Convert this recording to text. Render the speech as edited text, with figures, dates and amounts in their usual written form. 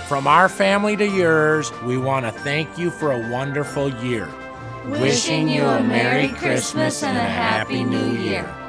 From our family to yours, we want to thank you for a wonderful year. Wishing you a Merry Christmas and a Happy New Year.